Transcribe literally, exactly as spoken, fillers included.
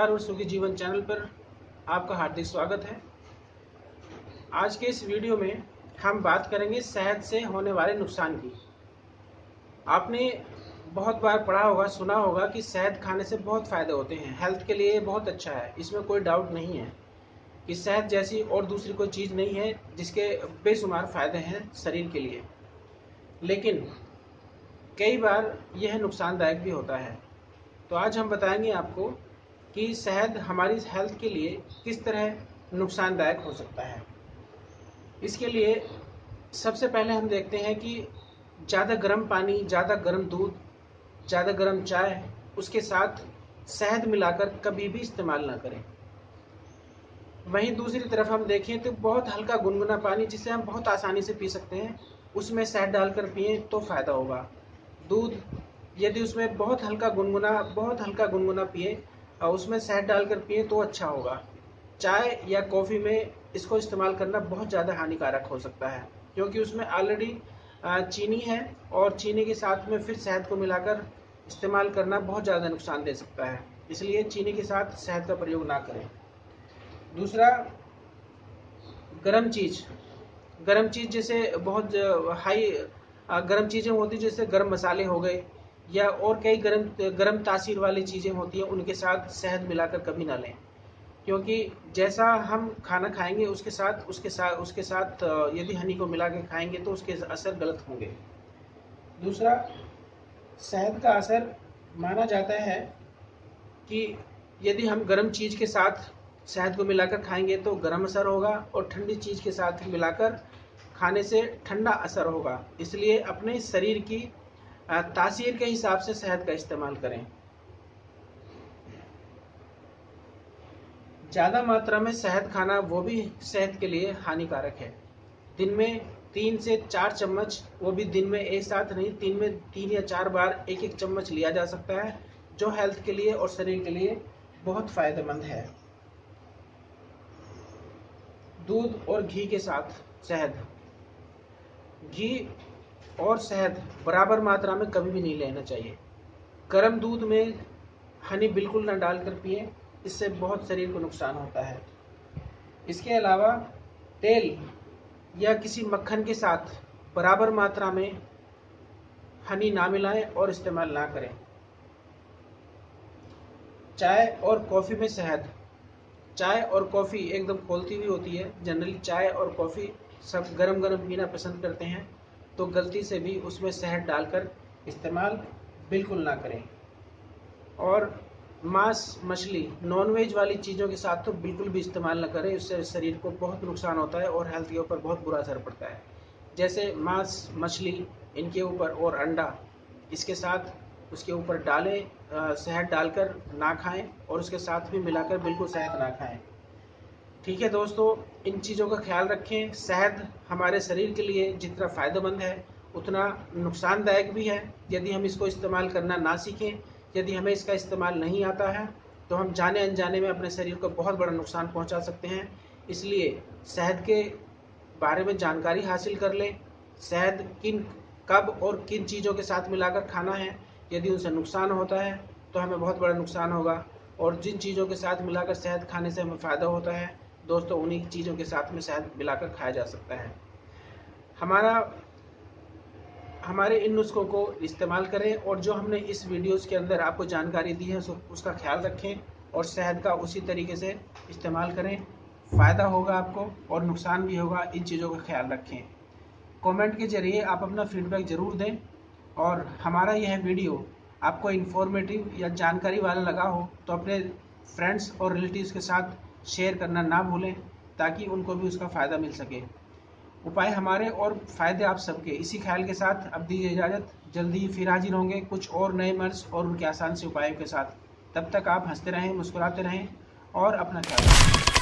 नमस्कार और सुखी जीवन चैनल पर आपका हार्दिक स्वागत है। आज के इस वीडियो में हम बात करेंगे शहद से होने वाले नुकसान की। आपने बहुत बार पढ़ा होगा, सुना होगा कि शहद खाने से बहुत फ़ायदे होते हैं, हेल्थ के लिए बहुत अच्छा है। इसमें कोई डाउट नहीं है कि शहद जैसी और दूसरी कोई चीज़ नहीं है जिसके बेशुमार फ़ायदे हैं शरीर के लिए। लेकिन कई बार यह नुकसानदायक भी होता है। तो आज हम बताएंगे आपको कि शहद हमारी हेल्थ के लिए किस तरह नुकसानदायक हो सकता है। इसके लिए सबसे पहले हम देखते हैं कि ज़्यादा गर्म पानी, ज़्यादा गर्म दूध, ज़्यादा गर्म चाय, उसके साथ शहद मिलाकर कभी भी इस्तेमाल ना करें। वहीं दूसरी तरफ हम देखें तो बहुत हल्का गुनगुना पानी जिसे हम बहुत आसानी से पी सकते हैं, उसमें शहद डालकर पिएं तो फ़ायदा होगा। दूध यदि उसमें बहुत हल्का गुनगुना बहुत हल्का गुनगुना पिए और उसमें शहद डालकर पिए तो अच्छा होगा। चाय या कॉफ़ी में इसको इस्तेमाल करना बहुत ज़्यादा हानिकारक हो सकता है, क्योंकि उसमें ऑलरेडी चीनी है और चीनी के साथ में फिर शहद को मिलाकर इस्तेमाल करना बहुत ज़्यादा नुकसान दे सकता है। इसलिए चीनी के साथ शहद का प्रयोग ना करें। दूसरा, गरम चीज़ गरम चीज़ जैसे बहुत हाई गरम चीज़ें होती जैसे गरम मसाले हो गए या और कई गरम गरम तासीर वाली चीज़ें होती हैं, उनके साथ शहद मिलाकर कभी ना लें, क्योंकि जैसा हम खाना खाएंगे उसके साथ उसके साथ उसके साथ यदि हनी को मिला के खाएंगे तो उसके असर गलत होंगे। दूसरा, शहद का असर माना जाता है कि यदि हम गर्म चीज़ के साथ शहद को मिलाकर खाएंगे तो गर्म असर होगा और ठंडी चीज़ के साथ मिलाकर खाने से ठंडा असर होगा। इसलिए अपने शरीर की तासीर के हिसाब से शहद का इस्तेमाल करें। ज़्यादा मात्रा में शहद खाना वो भी सेहत के लिए हानिकारक है। दिन में तीन से चार चम्मच, वो भी दिन में एक साथ नहीं, तीन में तीन या चार बार एक एक चम्मच लिया जा सकता है, जो हेल्थ के लिए और शरीर के लिए बहुत फ़ायदेमंद है। दूध और घी के साथ शहद, घी और शहद बराबर मात्रा में कभी भी नहीं लेना चाहिए। गर्म दूध में हनी बिल्कुल ना डालकर पिएं, इससे बहुत शरीर को नुकसान होता है। इसके अलावा तेल या किसी मक्खन के साथ बराबर मात्रा में हनी ना मिलाएं और इस्तेमाल ना करें। चाय और कॉफ़ी में शहद, चाय और कॉफ़ी एकदम खोलती हुई होती है। जनरली चाय और कॉफ़ी सब गरम गरम पीना पसंद करते हैं, तो गलती से भी उसमें शहद डालकर इस्तेमाल बिल्कुल ना करें। और मांस, मछली, नॉनवेज वाली चीज़ों के साथ तो बिल्कुल भी इस्तेमाल ना करें, इससे शरीर को बहुत नुकसान होता है और हेल्थ के ऊपर बहुत बुरा असर पड़ता है। जैसे मांस, मछली, इनके ऊपर और अंडा, इसके साथ उसके ऊपर डालें, शहद डालकर ना खाएं और उसके साथ भी मिलाकर बिल्कुल शहद ना खाएं। ठीक है दोस्तों, इन चीज़ों का ख्याल रखें। शहद हमारे शरीर के लिए जितना फ़ायदेमंद है उतना नुकसानदायक भी है यदि हम इसको इस्तेमाल करना ना सीखें। यदि हमें इसका इस्तेमाल नहीं आता है तो हम जाने अनजाने में अपने शरीर को बहुत बड़ा नुकसान पहुंचा सकते हैं। इसलिए शहद के बारे में जानकारी हासिल कर लें। शहद किन, कब और किन चीज़ों के साथ मिलाकर खाना है। यदि उनसे नुकसान होता है तो हमें बहुत बड़ा नुकसान होगा, और जिन चीज़ों के साथ मिलाकर शहद खाने से हमें फ़ायदा होता है दोस्तों, उन्हीं चीज़ों के साथ में शहद मिलाकर खाया जा सकता है। हमारा हमारे इन नुस्खों को इस्तेमाल करें और जो हमने इस वीडियोस के अंदर आपको जानकारी दी है उसका ख्याल रखें और शहद का उसी तरीके से इस्तेमाल करें। फ़ायदा होगा आपको और नुकसान भी होगा, इन चीज़ों का ख्याल रखें। कमेंट के ज़रिए आप अपना फीडबैक ज़रूर दें, और हमारा यह वीडियो आपको इन्फॉर्मेटिव या जानकारी वाला लगा हो तो अपने फ्रेंड्स और रिलेटिव्स के साथ शेयर करना ना भूलें, ताकि उनको भी उसका फ़ायदा मिल सके। उपाय हमारे और फ़ायदे आप सबके, इसी ख्याल के साथ अब दीजिए इजाज़त। जल्दी ही फिर हाजिर होंगे कुछ और नए मर्ज और उनके आसान से उपायों के साथ। तब तक आप हंसते रहें, मुस्कुराते रहें और अपना ख्याल रखें।